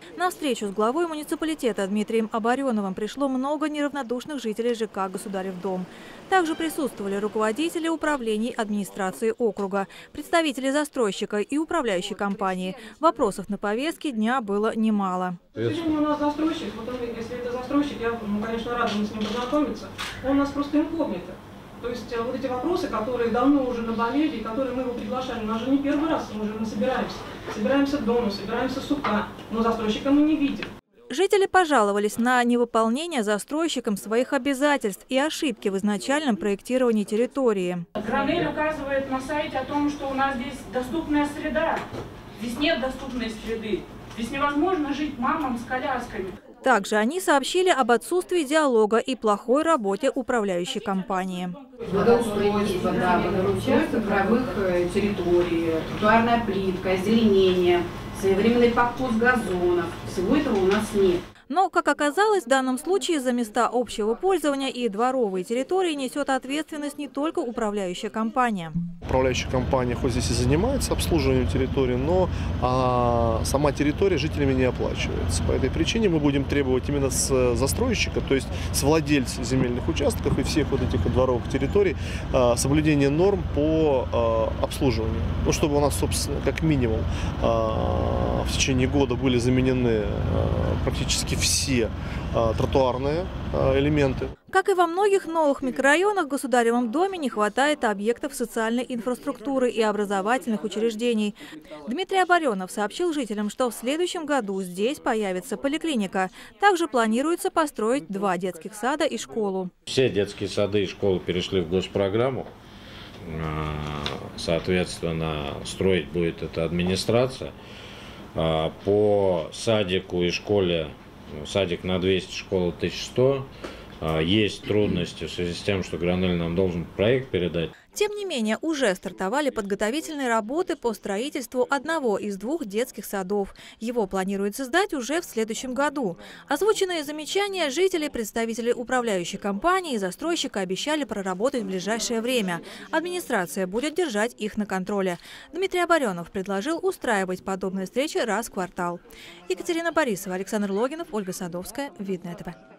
На встречу с главой муниципалитета Дмитрием Обореновым пришло много неравнодушных жителей ЖК «Государев дом». Также присутствовали руководители управлений администрации округа, представители застройщика и управляющей компании. Вопросов на повестке дня было немало. К сожалению, у нас застройщик, вот он, если это застройщик, я, конечно, рада с ним познакомиться, он у нас просто инкогнито. То есть вот эти вопросы, которые давно уже наболели, которые мы его приглашали, у нас же не первый раз, мы уже собираемся. Собираемся дома, собираемся с утра, но застройщика мы не видим. Жители пожаловались на невыполнение застройщиком своих обязательств и ошибки в изначальном проектировании территории. Гранель указывает на сайте о том, что у нас здесь доступная среда. Здесь нет доступной среды. Здесь невозможно жить мамам с колясками. Также они сообщили об отсутствии диалога и плохой работе управляющей компании. Благоустройство, благоустройство правовых территорий, тротуарная плитка, озеленение, своевременный покос газонов. Всего этого у нас нет. Но, как оказалось, в данном случае за места общего пользования и дворовые территории несет ответственность не только управляющая компания. Управляющая компания хоть здесь и занимается обслуживанием территории, но сама территория жителями не оплачивается. По этой причине мы будем требовать именно с застройщика, то есть с владельца земельных участков и всех вот этих дворовых территорий, соблюдение норм по обслуживанию. Ну, чтобы у нас, собственно, как минимум в течение года были заменены практически все тротуарные элементы. Как и во многих новых микрорайонах, в Государевом доме не хватает объектов социальной инфраструктуры и образовательных учреждений. Дмитрий Оборенов сообщил жителям, что в следующем году здесь появится поликлиника. Также планируется построить 2 детских сада и школу. Все детские сады и школы перешли в госпрограмму. Соответственно, строить будет эта администрация. По садику и школе, садик на 200, школа 1100, есть трудности в связи с тем, что Гранель нам должен проект передать. Тем не менее, уже стартовали подготовительные работы по строительству одного из 2 детских садов. Его планируется сдать уже в следующем году. Озвученные замечания жители, представители управляющей компании и застройщика обещали проработать в ближайшее время. Администрация будет держать их на контроле. Дмитрий Оборенов предложил устраивать подобные встречи раз в квартал. Екатерина Борисова, Александр Логинов, Ольга Садовская. Видное ТВ.